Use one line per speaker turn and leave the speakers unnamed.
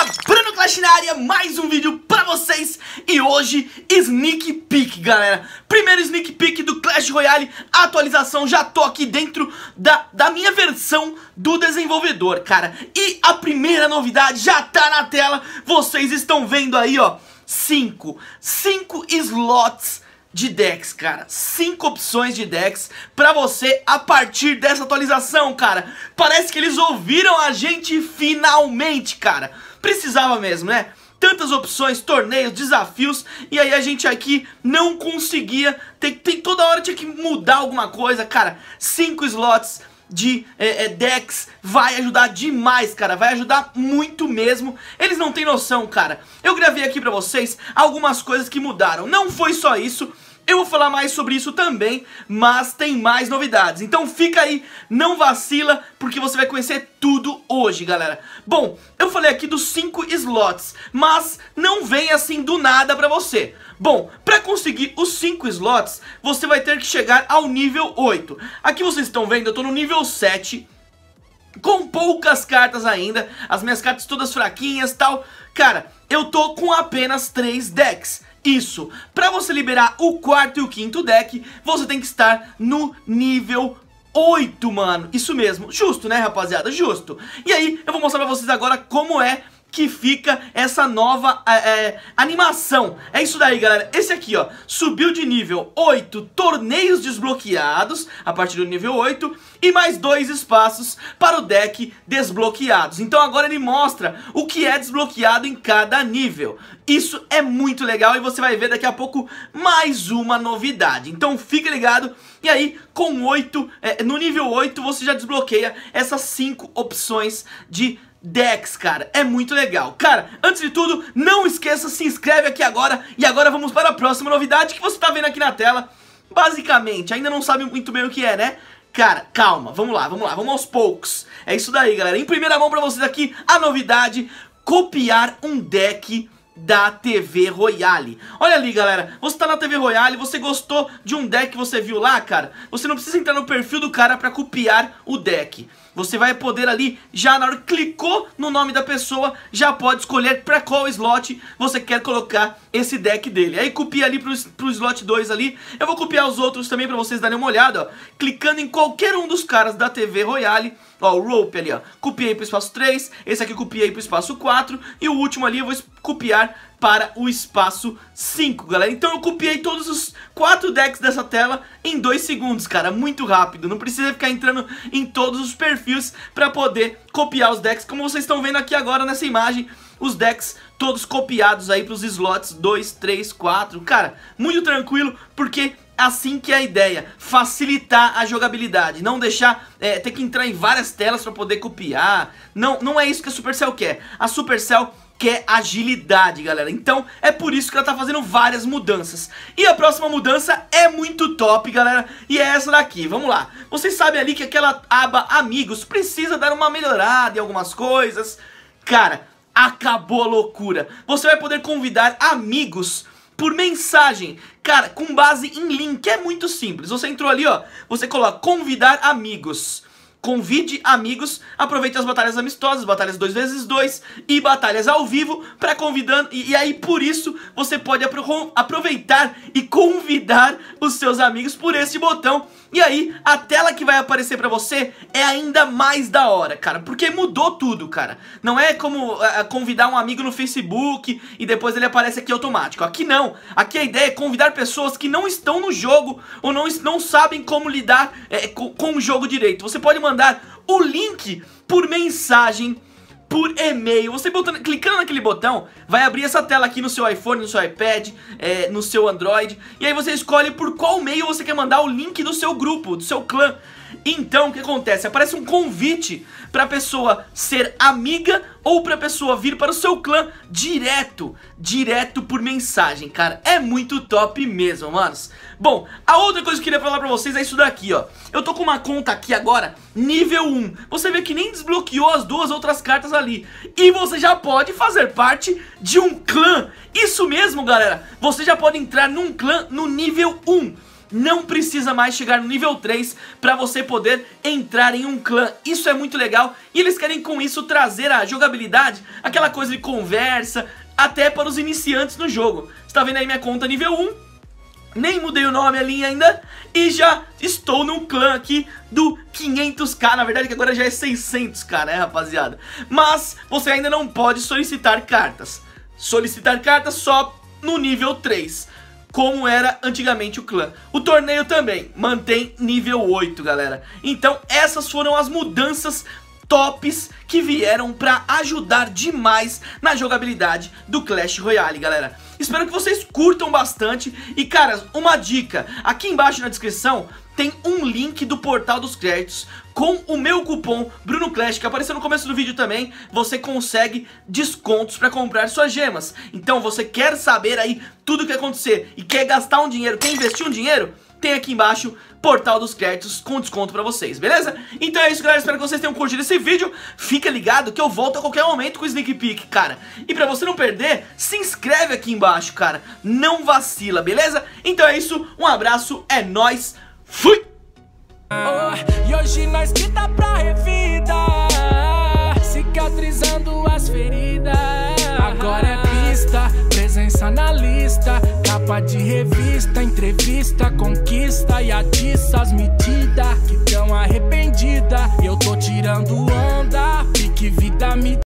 galera, Bruno Clash na área, mais um vídeo pra vocês. E hoje, Sneak Peek, galera. Primeiro Sneak Peek do Clash Royale, atualização. Já tô aqui dentro da minha versão do desenvolvedor, cara. E a primeira novidade já tá na tela. Vocês estão vendo aí, ó, 5 slots de decks, cara. 5 opções de decks pra você a partir dessa atualização, cara. Parece que eles ouviram a gente finalmente, cara. Precisava mesmo, né? Tantas opções, torneios, desafios, e aí a gente aqui não conseguia, toda hora tinha que mudar alguma coisa, cara. 5 slots de decks vai ajudar demais, cara. Vai ajudar muito mesmo. Eles não têm noção, cara. Eu gravei aqui pra vocês algumas coisas que mudaram. Não foi só isso. Eu vou falar mais sobre isso também, mas tem mais novidades. Então fica aí, não vacila, porque você vai conhecer tudo hoje, galera. Bom, eu falei aqui dos 5 slots, mas não vem assim do nada pra você. Bom, pra conseguir os 5 slots, você vai ter que chegar ao nível 8. Aqui vocês estão vendo, eu tô no nível 7, com poucas cartas ainda. As minhas cartas todas fraquinhas e tal. Cara, eu tô com apenas 3 decks. Isso, pra você liberar o quarto e o quinto deck, você tem que estar no nível 8, mano. Isso mesmo, justo, né, rapaziada? Justo. E aí, eu vou mostrar pra vocês agora como é que fica essa nova animação. É isso daí, galera. Esse aqui, ó, subiu de nível 8 torneios desbloqueados a partir do nível 8 e mais 2 espaços para o deck desbloqueados. Então agora ele mostra o que é desbloqueado em cada nível. Isso é muito legal e você vai ver daqui a pouco mais uma novidade. Então fica ligado. E aí, com 8, no nível 8 você já desbloqueia essas 5 opções de decks, cara. É muito legal. Cara, antes de tudo, não esqueça, se inscreve aqui agora. E agora vamos para a próxima novidade que você tá vendo aqui na tela. Basicamente, ainda não sabe muito bem o que é, né? Cara, calma, vamos lá, vamos aos poucos. É isso daí, galera. Em primeira mão pra vocês aqui, a novidade: copiar um deck da TV Royale. Olha ali, galera, você tá na TV Royale, você gostou de um deck que você viu lá, cara, você não precisa entrar no perfil do cara pra copiar o deck. Você vai poder ali, já na hora que clicou no nome da pessoa, já pode escolher pra qual slot você quer colocar esse deck dele. Aí copia ali pro slot 2 ali. Eu vou copiar os outros também pra vocês darem uma olhada, ó. Clicando em qualquer um dos caras da TV Royale. Ó, o Rope ali, ó, copiei pro espaço 3, esse aqui eu copiei pro espaço 4 e o último ali eu vou copiar para o espaço 5, galera. Então eu copiei todos os 4 decks dessa tela em 2 segundos, cara, muito rápido. Não precisa ficar entrando em todos os perfis para poder copiar os decks, como vocês estão vendo aqui agora nessa imagem. Os decks todos copiados aí para os slots 2, 3, 4, cara, muito tranquilo, porque assim que é a ideia, facilitar a jogabilidade, não deixar ter que entrar em várias telas para poder copiar. Não é isso que a Supercell quer. A Supercell quer agilidade, galera. Então é por isso que ela tá fazendo várias mudanças. E a próxima mudança é muito top, galera, e é essa daqui. Vamos lá. Vocês sabem ali que aquela aba Amigos precisa dar uma melhorada em algumas coisas. Cara, acabou a loucura. Você vai poder convidar amigos por mensagem, cara, com base em link. É muito simples. Você entrou ali, ó, você coloca convidar amigos. Convide amigos, aproveite as batalhas amistosas, batalhas 2x2 e batalhas ao vivo para convidando. E aí por isso você pode aproveitar e convidar os seus amigos por esse botão. E aí a tela que vai aparecer pra você é ainda mais da hora, cara, porque mudou tudo, cara. Não é como convidar um amigo no Facebook e depois ele aparece aqui automático. Aqui não, aqui a ideia é convidar pessoas que não estão no jogo ou não sabem como lidar com o jogo direito. Você pode mandar o link por mensagem, por e-mail. Você clicando naquele botão, vai abrir essa tela aqui no seu iPhone, no seu iPad, no seu Android. E aí você escolhe por qual meio você quer mandar o link do seu grupo, do seu clã. Então o que acontece? Aparece um convite pra pessoa ser amiga ou pra pessoa vir para o seu clã direto por mensagem, cara. É muito top mesmo, manos. Bom, a outra coisa que eu queria falar pra vocês é isso daqui, ó. Eu tô com uma conta aqui agora, nível 1. Você vê que nem desbloqueou as 2 outras cartas ali. E você já pode fazer parte de um clã. Isso mesmo, galera. Você já pode entrar num clã no nível 1. não precisa mais chegar no nível 3 para você poder entrar em um clã. Isso é muito legal e eles querem com isso trazer a jogabilidade, aquela coisa de conversa, até para os iniciantes no jogo. Você tá vendo aí minha conta nível 1? Nem mudei o nome ali ainda e já estou num clã aqui do 500k, na verdade que agora já é 600k, né, rapaziada? Mas você ainda não pode solicitar cartas. Solicitar cartas só no nível 3, como era antigamente o clã. O torneio também mantém nível 8, galera. Então essas foram as mudanças tops que vieram pra ajudar demais na jogabilidade do Clash Royale, galera. Espero que vocês curtam bastante. E, cara, uma dica: aqui embaixo na descrição tem um link do portal dos créditos com o meu cupom BrunoClash, que apareceu no começo do vídeo também. Você consegue descontos pra comprar suas gemas. Então, você quer saber aí tudo o que acontecer e quer gastar um dinheiro, quer investir um dinheiro? Tem aqui embaixo portal dos créditos com desconto pra vocês, beleza? Então é isso, galera, espero que vocês tenham curtido esse vídeo. Fica ligado que eu volto a qualquer momento com o Sneak Peek, cara. E pra você não perder, se inscreve aqui embaixo, cara. Não vacila, beleza? Então é isso, um abraço, é nóis, fui!
E hoje nós que dá pra revida, cicatrizando as feridas. Agora é pista, presença na lista, capa de revista, entrevista, conquista e atiça as medidas que tão arrependida. Eu tô tirando onda, pique vida me